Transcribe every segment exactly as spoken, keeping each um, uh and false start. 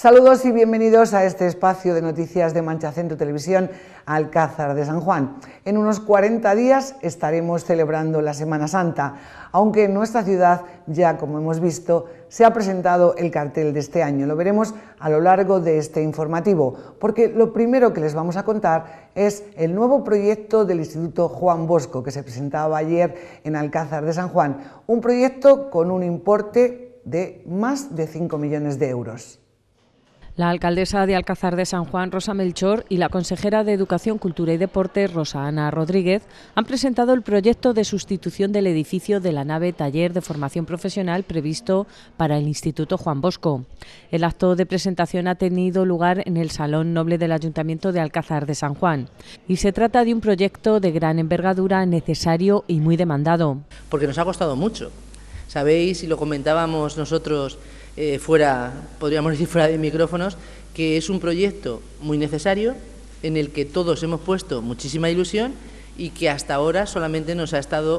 Saludos y bienvenidos a este espacio de noticias de Mancha Centro Televisión, Alcázar de San Juan. En unos cuarenta días estaremos celebrando la Semana Santa, aunque en nuestra ciudad ya, como hemos visto, se ha presentado el cartel de este año. Lo veremos a lo largo de este informativo, porque lo primero que les vamos a contar es el nuevo proyecto del Instituto Juan Bosco, que se presentaba ayer en Alcázar de San Juan, un proyecto con un importe de más de cinco millones de euros. La alcaldesa de Alcázar de San Juan, Rosa Melchor, y la consejera de Educación, Cultura y Deporte, Rosa Ana Rodríguez, han presentado el proyecto de sustitución del edificio de la nave Taller de Formación Profesional previsto para el Instituto Juan Bosco. El acto de presentación ha tenido lugar en el Salón Noble del Ayuntamiento de Alcázar de San Juan y se trata de un proyecto de gran envergadura, necesario y muy demandado. Porque nos ha costado mucho. Sabéis, y lo comentábamos nosotros Eh, fuera, podríamos decir fuera de micrófonos, que es un proyecto muy necesario en el que todos hemos puesto muchísima ilusión y que hasta ahora solamente nos ha estado,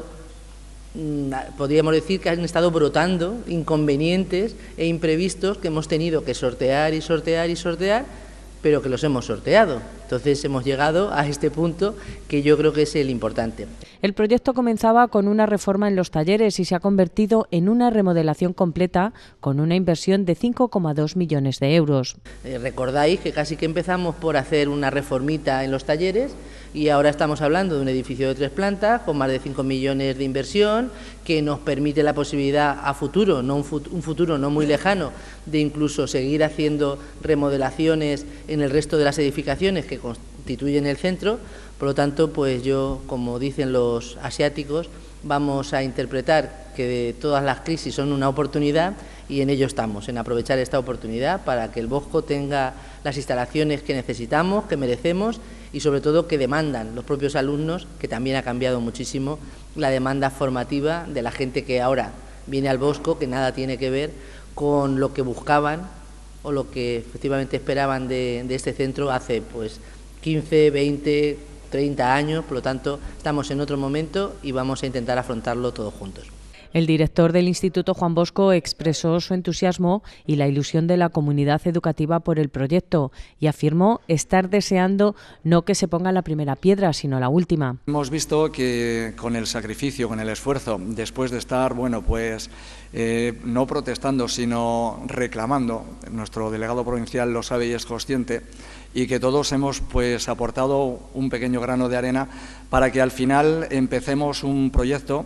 podríamos decir que han estado brotando inconvenientes e imprevistos que hemos tenido que sortear y sortear y sortear, pero que los hemos sorteado. Entonces hemos llegado a este punto que yo creo que es el importante. El proyecto comenzaba con una reforma en los talleres y se ha convertido en una remodelación completa con una inversión de cinco coma dos millones de euros. Eh, recordáis que casi que empezamos por hacer una reformita en los talleres y ahora estamos hablando de un edificio de tres plantas con más de cinco millones de inversión que nos permite la posibilidad a futuro, no un, fut- un futuro no muy lejano, de incluso seguir haciendo remodelaciones en el resto de las edificaciones que constituyen el centro. Por lo tanto, pues yo, como dicen los asiáticos, vamos a interpretar que todas las crisis son una oportunidad y en ello estamos, en aprovechar esta oportunidad para que el Bosco tenga las instalaciones que necesitamos, que merecemos y sobre todo que demandan los propios alumnos, que también ha cambiado muchísimo la demanda formativa de la gente que ahora viene al Bosco, que nada tiene que ver con lo que buscaban o lo que efectivamente esperaban de, de este centro hace pues quince, veinte, treinta años. Por lo tanto, estamos en otro momento y vamos a intentar afrontarlo todos juntos. El director del Instituto Juan Bosco expresó su entusiasmo y la ilusión de la comunidad educativa por el proyecto y afirmó estar deseando no que se ponga la primera piedra, sino la última. Hemos visto que con el sacrificio, con el esfuerzo, después de estar, bueno, pues eh, no protestando, sino reclamando, nuestro delegado provincial lo sabe y es consciente, y que todos hemos pues aportado un pequeño grano de arena para que al final empecemos un proyecto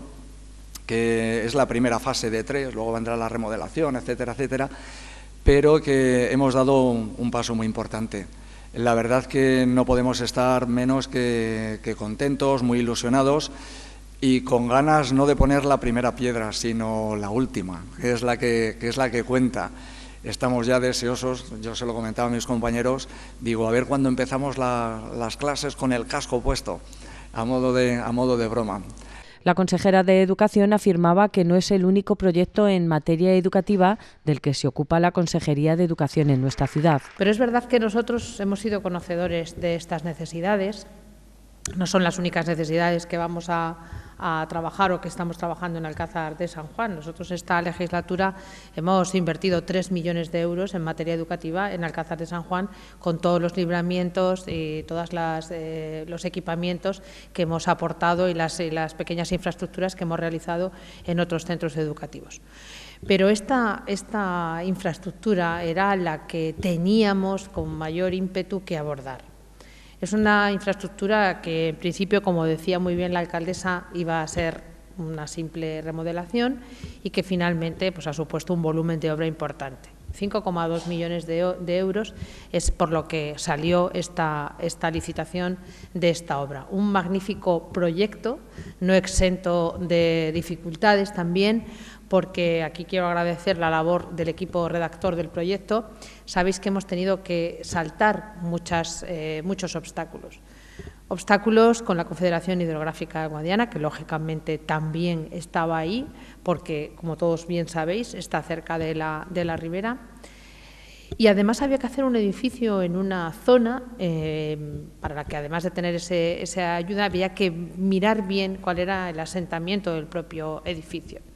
que es la primera fase de tres, luego vendrá la remodelación, etcétera, etcétera, pero que hemos dado un, un paso muy importante. La verdad que no podemos estar menos que, que contentos, muy ilusionados y con ganas no de poner la primera piedra, sino la última, que es la que, que, es la que cuenta. Estamos ya deseosos, yo se lo comentaba a mis compañeros, digo, a ver cuándo empezamos la, las clases con el casco puesto, a modo de, a modo de broma. La consejera de Educación afirmaba que no es el único proyecto en materia educativa del que se ocupa la Consejería de Educación en nuestra ciudad. Pero es verdad que nosotros hemos sido conocedores de estas necesidades. No son las únicas necesidades que vamos a, a trabajar o que estamos trabajando en Alcázar de San Juan. Nosotros esta legislatura hemos invertido tres millones de euros en materia educativa en Alcázar de San Juan con todos los libramientos y todos eh, los equipamientos que hemos aportado y las, y las pequeñas infraestructuras que hemos realizado en otros centros educativos. Pero esta, esta infraestructura era la que teníamos con mayor ímpetu que abordar. Es una infraestructura que, en principio, como decía muy bien la alcaldesa, iba a ser una simple remodelación y que finalmente pues, ha supuesto un volumen de obra importante. cinco coma dos millones de, de euros es por lo que salió esta, esta licitación de esta obra. Un magnífico proyecto, no exento de dificultades también, porque aquí quiero agradecer la labor del equipo redactor del proyecto. Sabéis que hemos tenido que saltar muchas, eh, muchos obstáculos. Obstáculos con la Confederación Hidrográfica Guadiana, que lógicamente también estaba ahí, porque, como todos bien sabéis, está cerca de la, de la ribera. Y además había que hacer un edificio en una zona eh, para la que, además de tener ese, esa ayuda, había que mirar bien cuál era el asentamiento del propio edificio.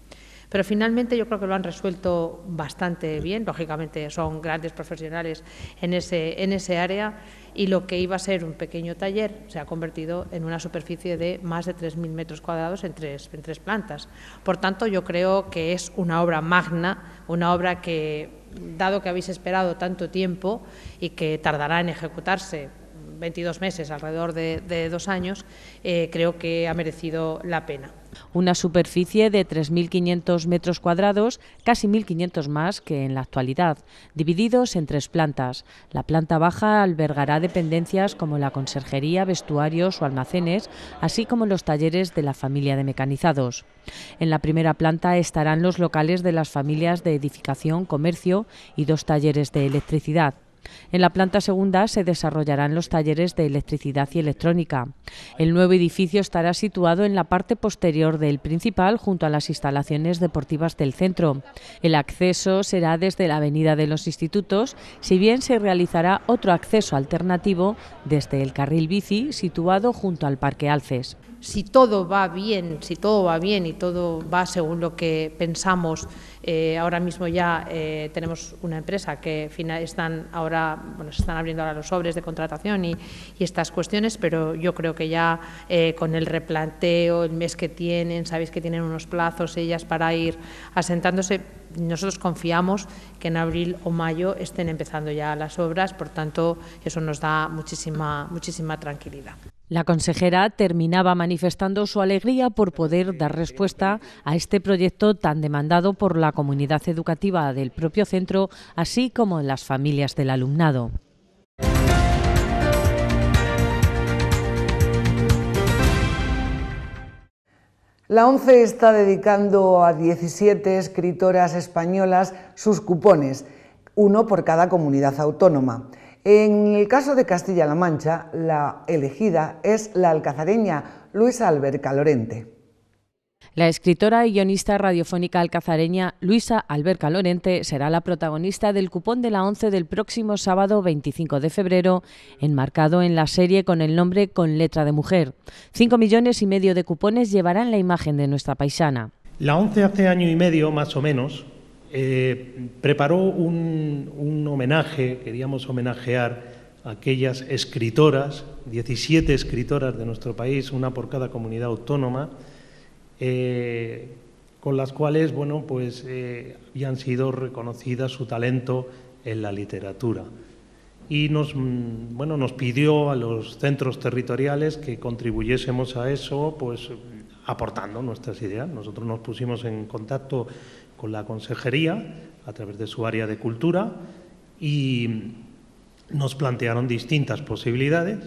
Pero finalmente yo creo que lo han resuelto bastante bien. Lógicamente son grandes profesionales en ese, en ese área, y lo que iba a ser un pequeño taller se ha convertido en una superficie de más de tres mil metros cuadrados en tres, en tres plantas. Por tanto, yo creo que es una obra magna, una obra que, dado que habéis esperado tanto tiempo y que tardará en ejecutarse veintidós meses, alrededor de, de dos años, eh, creo que ha merecido la pena. Una superficie de tres mil quinientos metros cuadrados, casi mil quinientos más que en la actualidad, divididos en tres plantas. La planta baja albergará dependencias como la conserjería, vestuarios o almacenes, así como los talleres de la familia de mecanizados. En la primera planta estarán los locales de las familias de edificación, comercio y dos talleres de electricidad. En la planta segunda se desarrollarán los talleres de electricidad y electrónica. El nuevo edificio estará situado en la parte posterior del principal, junto a las instalaciones deportivas del centro. El acceso será desde la Avenida de los Institutos, si bien se realizará otro acceso alternativo desde el carril bici situado junto al Parque Alces. Si todo va bien, si todo va bien y todo va según lo que pensamos, eh, ahora mismo ya eh, tenemos una empresa que están ahora, bueno, se están abriendo ahora los sobres de contratación y, y estas cuestiones, pero yo creo que ya eh, con el replanteo, el mes que tienen, sabéis que tienen unos plazos ellas para ir asentándose. Nosotros confiamos que en abril o mayo estén empezando ya las obras, por tanto, eso nos da muchísima, muchísima tranquilidad. La consejera terminaba manifestando su alegría por poder dar respuesta a este proyecto tan demandado por la comunidad educativa del propio centro, así como las familias del alumnado. La ONCE está dedicando a diecisiete escritoras españolas sus cupones, uno por cada comunidad autónoma. En el caso de Castilla-La Mancha, la elegida es la alcazareña Luisa Alberca Lorente. La escritora y guionista radiofónica alcazareña Luisa Alberca Lorente será la protagonista del cupón de la ONCE del próximo sábado veinticinco de febrero, enmarcado en la serie con el nombre Con letra de mujer. Cinco millones y medio de cupones llevarán la imagen de nuestra paisana. La ONCE hace año y medio, más o menos, eh, preparó un, un homenaje, queríamos homenajear a aquellas escritoras, diecisiete escritoras de nuestro país, una por cada comunidad autónoma, Eh, con las cuales, bueno, pues eh, habían sido reconocidas su talento en la literatura. Y nos, bueno, nos pidió a los centros territoriales que contribuyésemos a eso, pues aportando nuestras ideas. Nosotros nos pusimos en contacto con la consejería a través de su área de cultura y nos plantearon distintas posibilidades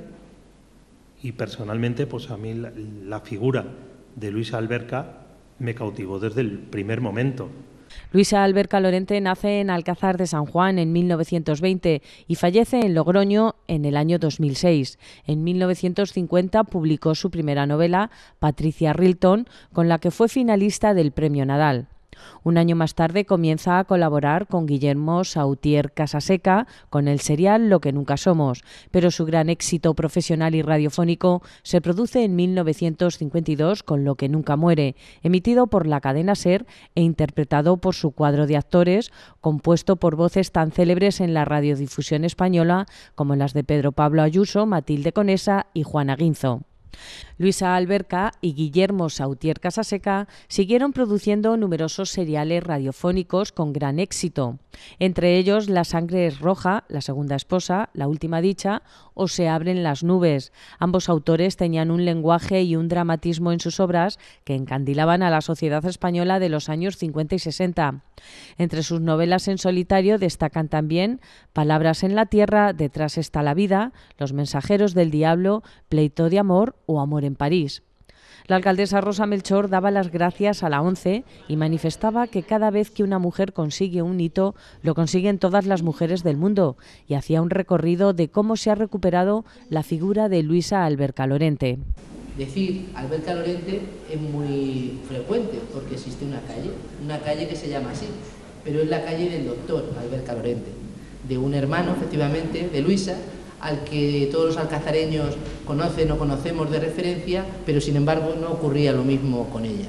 y personalmente, pues a mí la, la figura de Luisa Alberca me cautivó desde el primer momento. Luisa Alberca Lorente nace en Alcázar de San Juan en mil novecientos veinte y fallece en Logroño en el año dos mil seis. En mil novecientos cincuenta publicó su primera novela, Patricia Rilton, con la que fue finalista del Premio Nadal. Un año más tarde comienza a colaborar con Guillermo Sautier Casaseca con el serial Lo que nunca somos, pero su gran éxito profesional y radiofónico se produce en mil novecientos cincuenta y dos con Lo que nunca muere, emitido por la cadena SER e interpretado por su cuadro de actores, compuesto por voces tan célebres en la radiodifusión española como las de Pedro Pablo Ayuso, Matilde Conesa y Juana Guinzo. Luisa Alberca y Guillermo Sautier Casaseca siguieron produciendo numerosos seriales radiofónicos con gran éxito, entre ellos La sangre es roja, La segunda esposa, La última dicha o Se abren las nubes. Ambos autores tenían un lenguaje y un dramatismo en sus obras que encandilaban a la sociedad española de los años cincuenta y sesenta. Entre sus novelas en solitario destacan también Palabras en la tierra, Detrás está la vida, Los mensajeros del diablo, Pleito de amor o Amor en París. La alcaldesa Rosa Melchor daba las gracias a la ONCE y manifestaba que cada vez que una mujer consigue un hito, lo consiguen todas las mujeres del mundo, y hacía un recorrido de cómo se ha recuperado la figura de Luisa Alberca Lorente. Decir Alberca Lorente es muy frecuente porque existe una calle, una calle que se llama así, pero es la calle del doctor Alberca Lorente, de un hermano, efectivamente, de Luisa, al que todos los alcazareños conocen o conocemos de referencia, pero sin embargo no ocurría lo mismo con ella.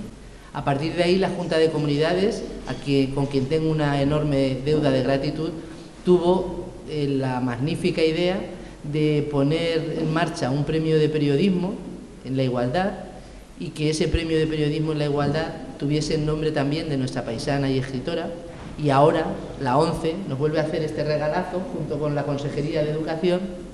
A partir de ahí, la Junta de Comunidades, a quien, con quien tengo una enorme deuda de gratitud, tuvo eh, la magnífica idea de poner en marcha un premio de periodismo en la igualdad, y que ese premio de periodismo en la igualdad tuviese el nombre también de nuestra paisana y escritora. Y ahora la ONCE nos vuelve a hacer este regalazo junto con la Consejería de Educación,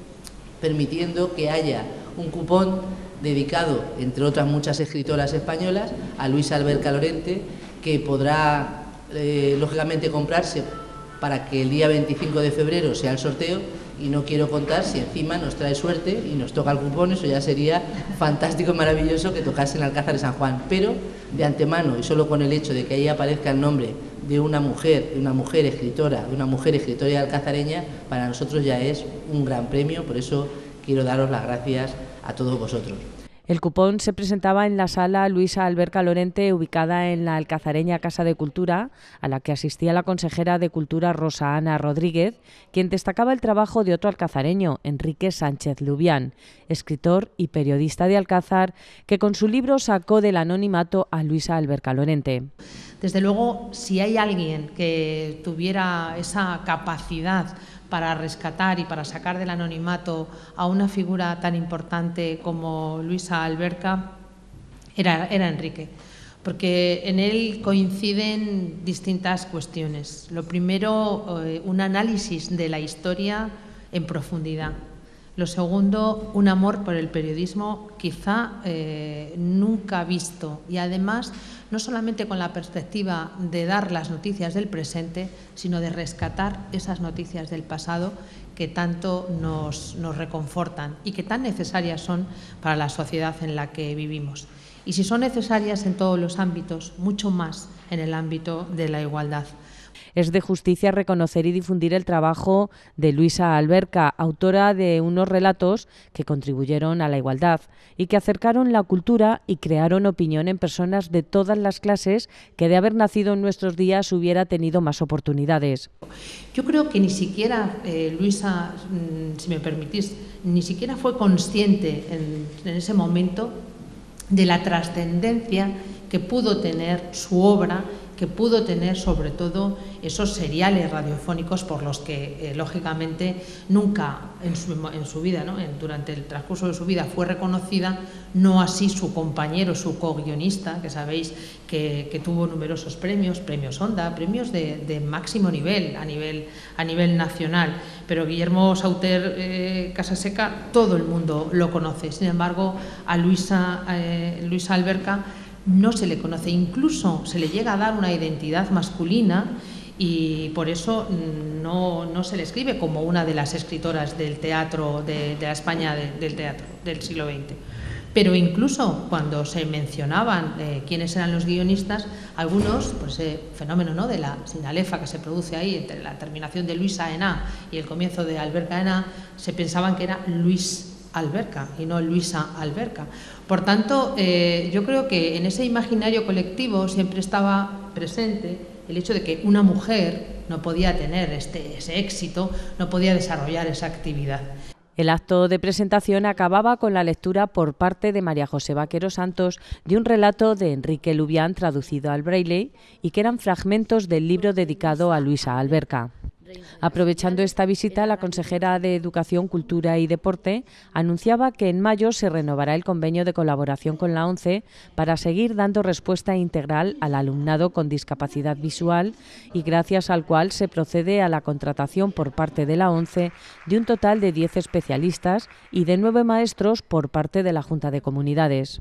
permitiendo que haya un cupón dedicado, entre otras muchas escritoras españolas, a Luisa Alberca Lorente, que podrá eh, lógicamente comprarse para que el día veinticinco de febrero sea el sorteo, y no quiero contar si encima nos trae suerte y nos toca el cupón. Eso ya sería fantástico y maravilloso que tocase en Alcázar de San Juan, pero de antemano, y solo con el hecho de que ahí aparezca el nombre de una mujer, de una mujer escritora, de una mujer escritora alcazareña, para nosotros ya es un gran premio. Por eso quiero daros las gracias a todos vosotros. El cupón se presentaba en la sala Luisa Alberca Lorente, ubicada en la alcazareña Casa de Cultura, a la que asistía la consejera de Cultura Rosa Ana Rodríguez, quien destacaba el trabajo de otro alcazareño, Enrique Sánchez Lubián, escritor y periodista de Alcázar, que con su libro sacó del anonimato a Luisa Alberca Lorente. Desde luego, si hay alguien que tuviera esa capacidad para rescatar y para sacar del anonimato a una figura tan importante como Luisa Alberca, era, era Enrique, porque en él coinciden distintas cuestiones. Lo primero, eh, un análisis de la historia en profundidad. Lo segundo, un amor por el periodismo quizá eh, nunca visto, y además no solamente con la perspectiva de dar las noticias del presente, sino de rescatar esas noticias del pasado que tanto nos, nos reconfortan y que tan necesarias son para la sociedad en la que vivimos. Y si son necesarias en todos los ámbitos, mucho más en el ámbito de la igualdad. Es de justicia reconocer y difundir el trabajo de Luisa Alberca, autora de unos relatos que contribuyeron a la igualdad y que acercaron la cultura y crearon opinión en personas de todas las clases que, de haber nacido en nuestros días, hubiera tenido más oportunidades. Yo creo que ni siquiera eh, Luisa, si me permitís, ni siquiera fue consciente en, en ese momento de la trascendencia que pudo tener su obra, que pudo tener sobre todo esos seriales radiofónicos por los que, eh, lógicamente, nunca en su, en su vida, ¿no? en, durante el transcurso de su vida fue reconocida, no así su compañero, su co-guionista, que sabéis que, que tuvo numerosos premios, premios Onda, premios de, de máximo nivel a, nivel, a nivel nacional. Pero Guillermo Sauter eh, Casaseca, todo el mundo lo conoce. Sin embargo, a Luisa, eh, Luisa Alberca no se le conoce, incluso se le llega a dar una identidad masculina, y por eso no, no se le escribe como una de las escritoras del teatro, de, de la España de, del teatro del siglo veinte. Pero incluso cuando se mencionaban eh, quiénes eran los guionistas, algunos, por ese fenómeno, ¿no?, de la sinalefa que se produce ahí entre la terminación de Luisa en A y el comienzo de Alberca en A, se pensaban que era Luis Alberca y no Luisa Alberca. Por tanto, eh, yo creo que en ese imaginario colectivo siempre estaba presente el hecho de que una mujer no podía tener este, ese éxito, no podía desarrollar esa actividad. El acto de presentación acababa con la lectura por parte de María José Vaquero Santos de un relato de Enrique Lubián traducido al braille, y que eran fragmentos del libro dedicado a Luisa Alberca. Aprovechando esta visita, la consejera de Educación, Cultura y Deporte anunciaba que en mayo se renovará el convenio de colaboración con la ONCE para seguir dando respuesta integral al alumnado con discapacidad visual, y gracias al cual se procede a la contratación por parte de la ONCE de un total de diez especialistas y de nueve maestros por parte de la Junta de Comunidades.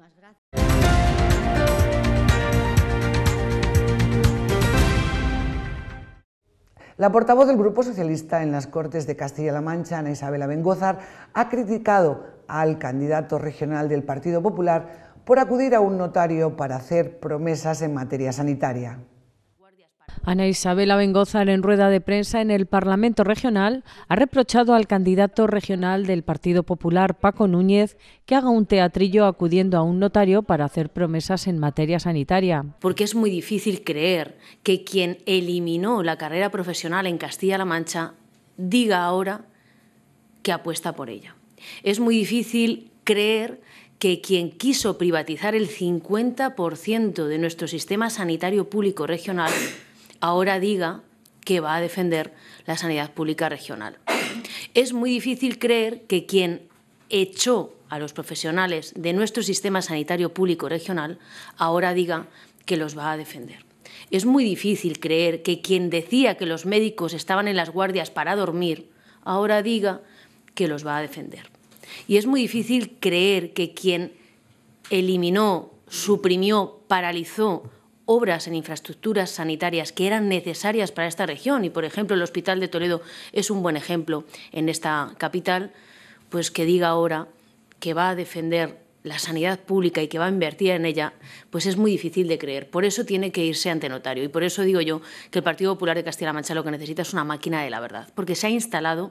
La portavoz del Grupo Socialista en las Cortes de Castilla-La Mancha, Ana Isabel Abengózar, ha criticado al candidato regional del Partido Popular por acudir a un notario para hacer promesas en materia sanitaria. Ana Isabel Abengózar, en rueda de prensa en el Parlamento Regional, ha reprochado al candidato regional del Partido Popular, Paco Núñez, que haga un teatrillo acudiendo a un notario para hacer promesas en materia sanitaria. Porque es muy difícil creer que quien eliminó la carrera profesional en Castilla-La Mancha diga ahora que apuesta por ella. Es muy difícil creer que quien quiso privatizar el cincuenta por ciento de nuestro sistema sanitario público regional ahora diga que va a defender la sanidad pública regional. Es muy difícil creer que quien echó a los profesionales de nuestro sistema sanitario público regional ahora diga que los va a defender. Es muy difícil creer que quien decía que los médicos estaban en las guardias para dormir ahora diga que los va a defender. Y es muy difícil creer que quien eliminó, suprimió, paralizó obras en infraestructuras sanitarias que eran necesarias para esta región, y por ejemplo el Hospital de Toledo es un buen ejemplo en esta capital, pues que diga ahora que va a defender la sanidad pública y que va a invertir en ella, pues es muy difícil de creer. Por eso tiene que irse ante notario. Y por eso digo yo que el Partido Popular de Castilla-La Mancha lo que necesita es una máquina de la verdad, porque se ha instalado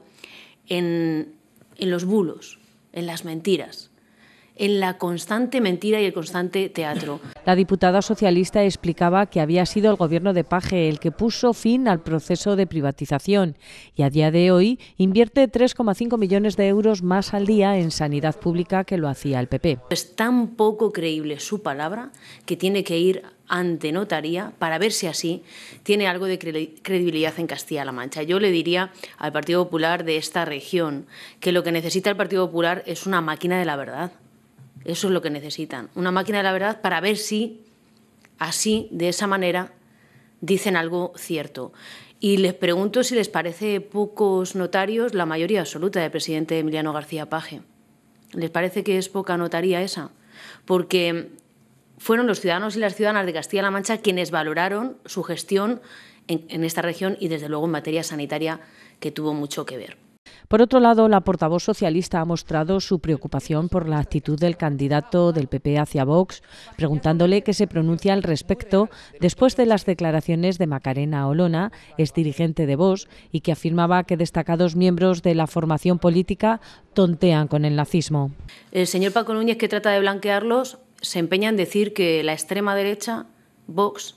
en, en los bulos, en las mentiras, en la constante mentira y el constante teatro. La diputada socialista explicaba que había sido el gobierno de Paje el que puso fin al proceso de privatización y a día de hoy invierte tres coma cinco millones de euros más al día en sanidad pública que lo hacía el P P. Es tan poco creíble su palabra que tiene que ir ante notaría para ver si así tiene algo de credibilidad en Castilla-La Mancha. Yo le diría al Partido Popular de esta región que lo que necesita el Partido Popular es una máquina de la verdad. Eso es lo que necesitan, una máquina de la verdad para ver si así, de esa manera, dicen algo cierto. Y les pregunto si les parece pocos notarios la mayoría absoluta del presidente Emiliano García Paje. ¿Les parece que es poca notaría esa? Porque fueron los ciudadanos y las ciudadanas de Castilla-La Mancha quienes valoraron su gestión en, en esta región y, desde luego, en materia sanitaria, que tuvo mucho que ver. Por otro lado, la portavoz socialista ha mostrado su preocupación por la actitud del candidato del P P hacia Vox, preguntándole qué se pronuncia al respecto después de las declaraciones de Macarena Olona, exdirigente de Vox, y que afirmaba que destacados miembros de la formación política tontean con el nazismo. El señor Paco Núñez, que trata de blanquearlos, se empeña en decir que la extrema derecha, Vox,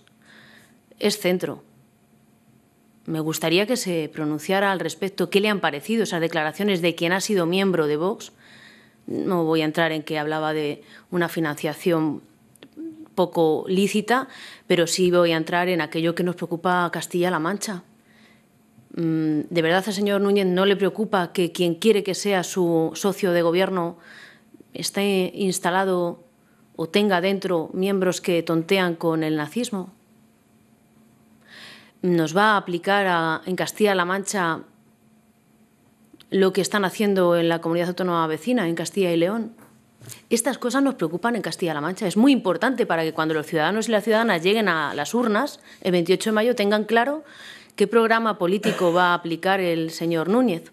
es centro. Me gustaría que se pronunciara al respecto. ¿Qué le han parecido esas declaraciones de quien ha sido miembro de Vox? No voy a entrar en que hablaba de una financiación poco lícita, pero sí voy a entrar en aquello que nos preocupa a Castilla-La Mancha. ¿De verdad al señor Núñez no le preocupa que quien quiere que sea su socio de gobierno esté instalado o tenga dentro miembros que tontean con el nazismo? ¿Nos va a aplicar a, en Castilla-La Mancha lo que están haciendo en la comunidad autónoma vecina, en Castilla y León? Estas cosas nos preocupan en Castilla-La Mancha. Es muy importante para que cuando los ciudadanos y las ciudadanas lleguen a las urnas el veintiocho de mayo tengan claro qué programa político va a aplicar el señor Núñez.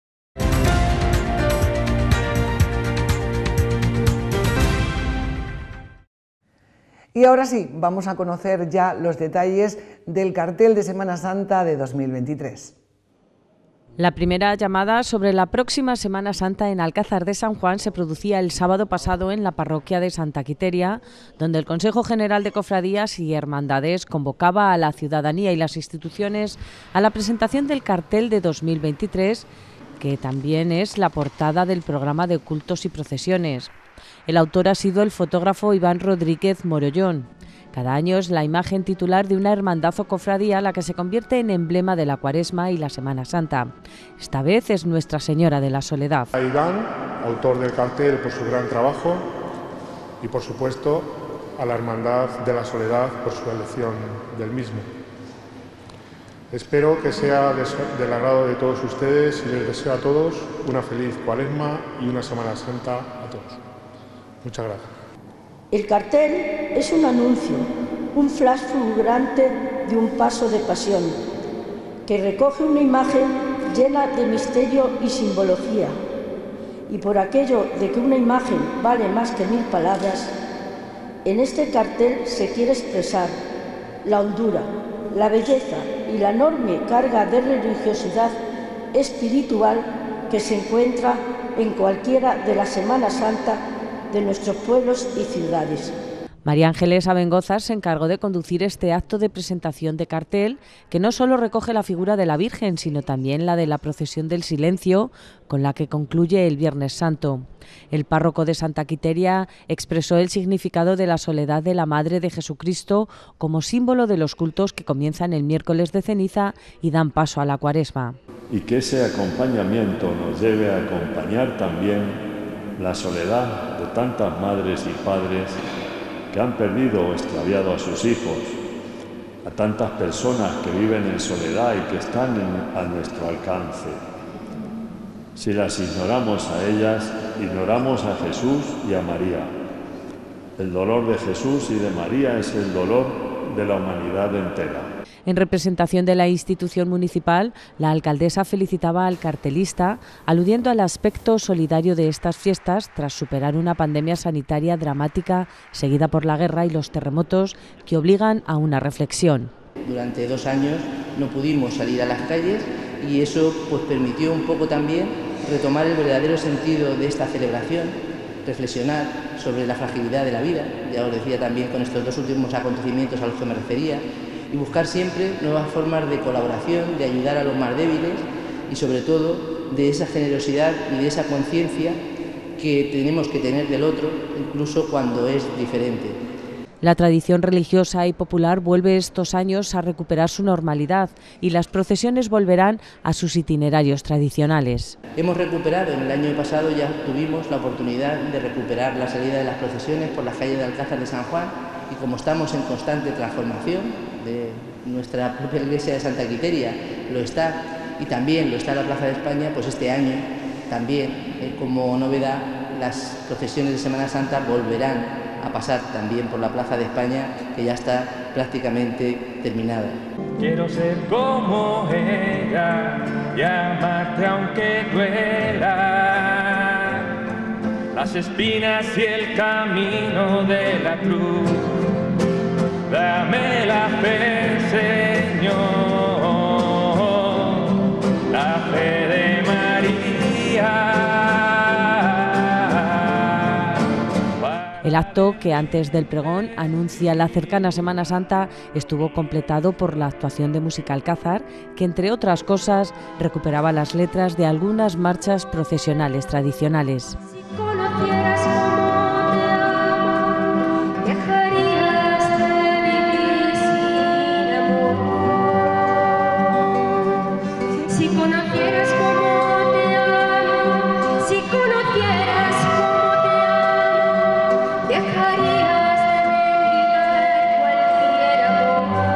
Y ahora sí, vamos a conocer ya los detalles del cartel de Semana Santa de dos mil veintitrés. La primera llamada sobre la próxima Semana Santa en Alcázar de San Juan se producía el sábado pasado en la parroquia de Santa Quiteria, donde el Consejo General de Cofradías y Hermandades convocaba a la ciudadanía y las instituciones a la presentación del cartel de dos mil veintitrés, que también es la portada del programa de cultos y procesiones. El autor ha sido el fotógrafo Iván Rodríguez Morollón. Cada año es la imagen titular de una hermandad o cofradía la que se convierte en emblema de la Cuaresma y la Semana Santa. Esta vez es Nuestra Señora de la Soledad. A Iván, autor del cartel, por su gran trabajo, y por supuesto a la Hermandad de la Soledad por su elección del mismo. Espero que sea del agrado de todos ustedes y les deseo a todos una feliz Cuaresma y una Semana Santa a todos. Muchas gracias. El cartel es un anuncio, un flash fulgurante de un paso de pasión, que recoge una imagen llena de misterio y simbología. Y por aquello de que una imagen vale más que mil palabras, en este cartel se quiere expresar la hondura, la belleza y la enorme carga de religiosidad espiritual que se encuentra en cualquiera de la Semana Santa de nuestros pueblos y ciudades. María Ángeles Abengozas se encargó de conducir este acto de presentación de cartel, que no solo recoge la figura de la Virgen, sino también la de la procesión del silencio, con la que concluye el Viernes Santo. El párroco de Santa Quiteria expresó el significado de la soledad de la Madre de Jesucristo como símbolo de los cultos que comienzan el miércoles de ceniza y dan paso a la Cuaresma. Y que ese acompañamiento nos lleve a acompañar también la soledad de tantas madres y padres que han perdido o extraviado a sus hijos, a tantas personas que viven en soledad y que están en, a nuestro alcance. Si las ignoramos a ellas, ignoramos a Jesús y a María. El dolor de Jesús y de María es el dolor de la humanidad entera. En representación de la institución municipal, la alcaldesa felicitaba al cartelista, aludiendo al aspecto solidario de estas fiestas tras superar una pandemia sanitaria dramática seguida por la guerra y los terremotos que obligan a una reflexión. Durante dos años no pudimos salir a las calles y eso pues permitió un poco también retomar el verdadero sentido de esta celebración, reflexionar sobre la fragilidad de la vida, ya os decía también con estos dos últimos acontecimientos a los que me refería, y buscar siempre nuevas formas de colaboración, de ayudar a los más débiles y sobre todo de esa generosidad y de esa conciencia que tenemos que tener del otro, incluso cuando es diferente. La tradición religiosa y popular vuelve estos años a recuperar su normalidad y las procesiones volverán a sus itinerarios tradicionales. Hemos recuperado, en el año pasado ya tuvimos la oportunidad de recuperar la salida de las procesiones por las calles de Alcázar de San Juan y como estamos en constante transformación de nuestra propia iglesia de Santa Quiteria, lo está y también lo está la Plaza de España, pues este año también eh, como novedad las procesiones de Semana Santa volverán a pasar también por la Plaza de España, que ya está prácticamente terminada. Quiero ser como ella y amarte aunque duela las espinas y el camino de la cruz. Dame la fe, Señor, la fe de María. El acto, que antes del pregón anuncia la cercana Semana Santa, estuvo completado por la actuación de Música Alcázar, que entre otras cosas recuperaba las letras de algunas marchas procesionales tradicionales. Si conocieras cómo te amo, dejarías de vivir sin amor. Si conocieras cómo te amo, si conocieras cómo te amo, dejarías de mendigar cualquier amor.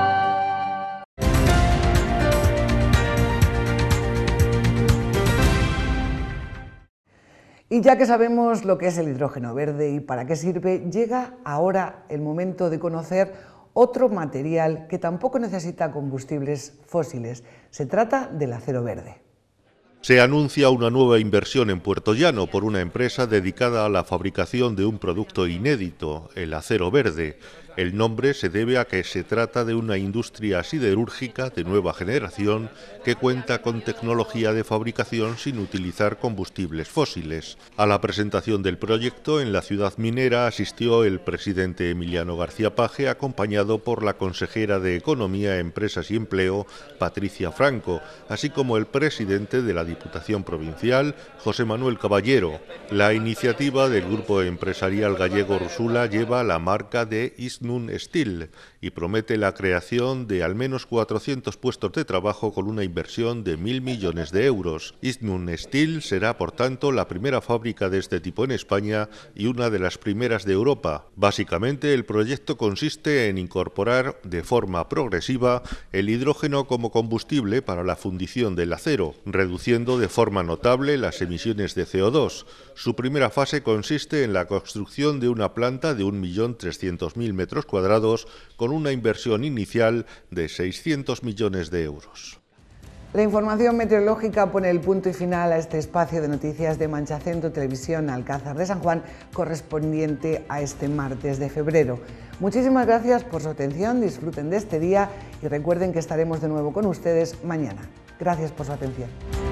Y ya que sabemos lo que es el hidrógeno verde y para qué sirve, llega ahora el momento de conocer otro material que tampoco necesita combustibles fósiles. Se trata del acero verde. Se anuncia una nueva inversión en Puerto Llano por una empresa dedicada a la fabricación de un producto inédito, el acero verde. El nombre se debe a que se trata de una industria siderúrgica de nueva generación que cuenta con tecnología de fabricación sin utilizar combustibles fósiles. A la presentación del proyecto en la ciudad minera asistió el presidente Emiliano García Paje, acompañado por la consejera de Economía, Empresas y Empleo, Patricia Franco, así como el presidente de la Diputación Provincial, José Manuel Caballero. La iniciativa del grupo empresarial gallego Rusula lleva la marca de Isnun Steel y promete la creación de al menos cuatrocientos puestos de trabajo con una inversión de mil millones de euros. Isnun Steel será, por tanto, la primera fábrica de este tipo en España y una de las primeras de Europa. Básicamente, el proyecto consiste en incorporar de forma progresiva el hidrógeno como combustible para la fundición del acero, reduciendo de forma notable las emisiones de C O dos. Su primera fase consiste en la construcción de una planta de un millón trescientos mil metros cuadrados con una inversión inicial de seiscientos millones de euros. La información meteorológica pone el punto y final a este espacio de noticias de Manchacentro Televisión Alcázar de San Juan, correspondiente a este martes de febrero. Muchísimas gracias por su atención, disfruten de este día y recuerden que estaremos de nuevo con ustedes mañana. Gracias por su atención.